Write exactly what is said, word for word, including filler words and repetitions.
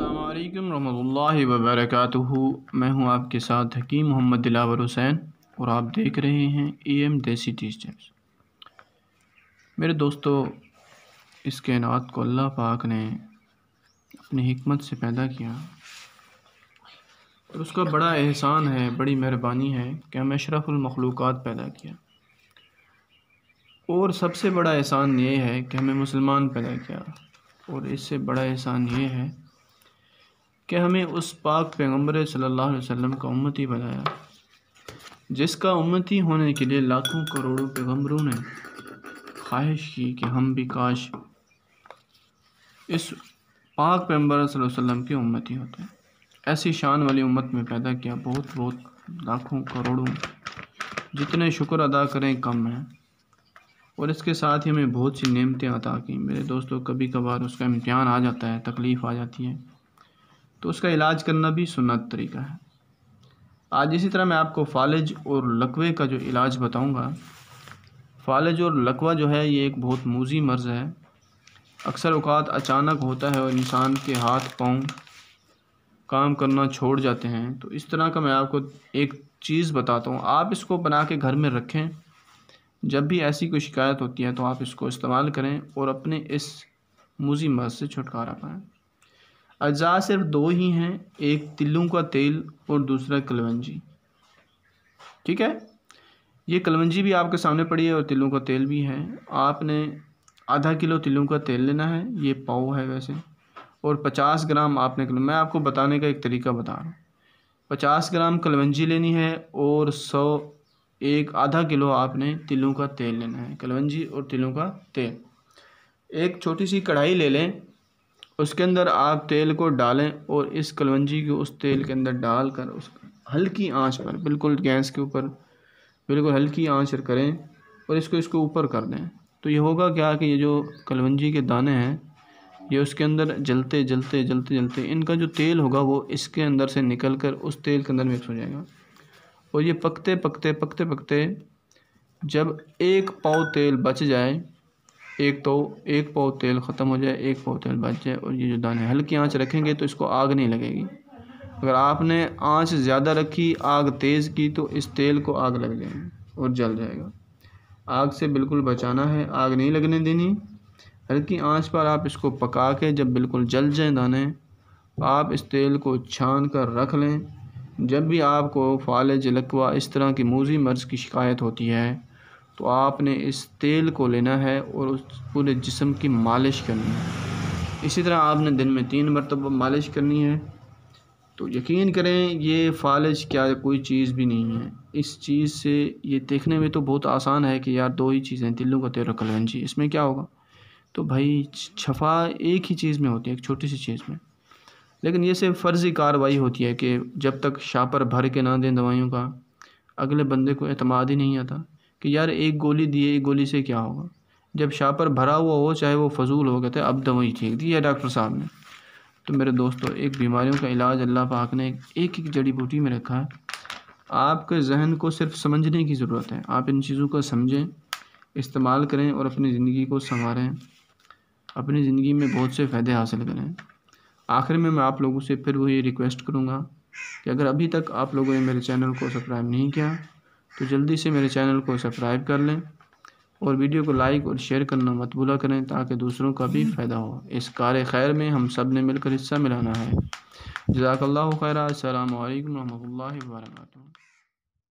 السلام علیکم ورحمۃ اللہ وبرکاتہ۔ میں ہوں آپ کے ساتھ حکیم محمد دلاور حسین اور آپ دیکھ رہے ہیں اے ایم دیسی ٹیچرز۔ میرے دوستو، اس کائنات کو اللہ پاک نے اپنی حکمت سے پیدا کیا اور اس کا بڑا احسان ہے، بڑی مہربانی ہے کہ ہمیں اشرف المخلوقات پیدا کیا، اور سب سے بڑا احسان یہ ہے کہ ہمیں مسلمان پیدا کیا، اور اس سے بڑا احسان یہ ہے کہ ہمیں اس پاک پیغمبر صلی اللہ علیہ وسلم کا امتی بنایا، جس کا امتی ہونے کے لیے لاکھوں کروڑوں پیغمبروں نے خواہش کی کہ ہم بھی کاش اس پاک پیغمبر صلی اللہ علیہ وسلم کے امتی ہوتے ہیں۔ ایسی شان والی امت میں پیدا کیا، بہت بہت لاکھوں کروڑوں، جتنے شکر ادا کریں کم ہیں، اور اس کے ساتھ ہی ہمیں بہت سی نعمتیں عطا کی۔ میرے دوستو، کبھی کبھار اس کا امتحان آ جاتا ہے، تکلیف آ جاتی ہے، تو اس کا علاج کرنا بھی سنت طریقہ ہے۔ آج اسی طرح میں آپ کو فالج اور لقوے کا جو علاج بتاؤں گا۔ فالج اور لقوہ جو ہے یہ ایک بہت موذی مرض ہے، اکثر اوقات اچانک ہوتا ہے اور انسان کے ہاتھ پاؤں کام کرنا چھوڑ جاتے ہیں۔ تو اس طرح کا میں آپ کو ایک چیز بتاتا ہوں، آپ اس کو بنا کے گھر میں رکھیں۔ جب بھی ایسی کوئی شکایت ہوتی ہے تو آپ اس کو استعمال کریں اور اپنے اس موذی مرض سے چھٹکارا پائیں۔ اجزاء صرف دو ہی ہیں، ایک تلوں کا تیل اور دوسرا کلونجی، ٹھیک ہے؟ یہ کلونجی بھی آپ کے سامنے پڑی ہے اور تلوں کا تیل بھی ہے۔ آپ نے آدھا کلو تلوں کا تیل لینا ہے، یہ پاؤ ہے ویسے، اور پچاس گرام آپ نے، میں آپ کو بتانے کا ایک طریقہ بتا رہا ہوں، پچاس گرام کلونجی لینی ہے اور سو ایک آدھا کلو آپ نے تلوں کا تیل لینا ہے، کلونجی اور تلوں کا تیل۔ ایک چھوٹی سی کڑھائی لے لیں، اس کے اندر آپ تیل کو ڈالیں اور اس کلونجی کو اس تیل کے اندر ڈال کر اس ہلکی آنچ پر، بالکل گیس کے اوپر بالکل ہلکی آنچ کریں اور اس کو اس کو اوپر کر دیں۔ تو یہ ہوگا کیا کہ یہ جو کلونجی کے دانے ہیں یہ اس کے اندر جلتے جلتے جلتے جلتے ان کا جو تیل ہوگا وہ اس کے اندر سے نکل کر اس تیل کے اندر مکس ہو جائے گا، اور یہ پکتے پکتے پکتے پکتے جب ایک پاؤ تیل بچ جائے، ایک تو ایک پاؤ تیل ختم ہو جائے، ایک پاؤ تیل بچ جائے، اور یہ جو دانے ہلکی آنچ رکھیں گے تو اس کو آگ نہیں لگے گی۔ اگر آپ نے آنچ زیادہ رکھی، آگ تیز کی، تو اس تیل کو آگ لگ جائے گی اور جل جائے گا۔ آگ سے بالکل بچانا ہے، آگ نہیں لگنے دینی۔ ہلکی آنچ پر آپ اس کو پکا کے جب بالکل جل جائیں دانے، آپ اس تیل کو چھان کر رکھ لیں۔ جب بھی آپ کو فالج، لقوہ، اس طرح کی موذی مرض کی شکایت ہوتی ہے تو آپ نے اس تیل کو لینا ہے اور اس پورے جسم کی مالش کرنی ہے۔ اسی طرح آپ نے دن میں تین مرتبہ مالش کرنی ہے۔ تو یقین کریں یہ فالج کیا کوئی چیز بھی نہیں ہے۔ اس چیز سے یہ دیکھنے میں تو بہت آسان ہے کہ یار دو ہی چیزیں، تلوں کا تیل اور کلونجی، اس میں کیا ہوگا؟ تو بھائی شفا ایک ہی چیز میں ہوتی ہے، ایک چھوٹی سی چیز میں، لیکن یہ صرف فرضی کارروائی ہوتی ہے کہ جب تک شاپر بھر کے نہ دیں دوائیوں کا، اگلے بندے کو اعتماد ہی نہیں آتا کہ یار ایک گولی دیے، ایک گولی سے کیا ہوگا۔ جب شاپر بھرا ہوا ہو، چاہے وہ فضول ہو، کہتے ہیں اب دوائی ٹھیک دی ہے ڈاکٹر صاحب نے۔ تو میرے دوستو، ایک بیماریوں کا علاج اللہ پاک نے ایک ایک جڑی بوٹی میں رکھا ہے۔ آپ کے ذہن کو صرف سمجھنے کی ضرورت ہے، آپ ان چیزوں کو سمجھیں، استعمال کریں اور اپنی زندگی کو سنواریں، اپنی زندگی میں بہت سے فائدے حاصل کریں۔ آخر میں میں آپ لوگوں سے پھر وہی ریکویسٹ کروں گا کہ اگر ابھی تک آپ لوگوں نے میرے چینل کو سبسکرائب نہیں کیا تو جلدی سے میرے چینل کو سبسکرائب کر لیں، اور ویڈیو کو لائک اور شیئر کرنا مت بھولا کریں تاکہ دوسروں کا بھی فائدہ ہو۔ اس کار خیر میں ہم سب نے مل کر حصہ ملانا ہے۔ جزاک اللہ خیرہ۔ السلام علیکم ورحمۃ اللہ وبرکاتہ۔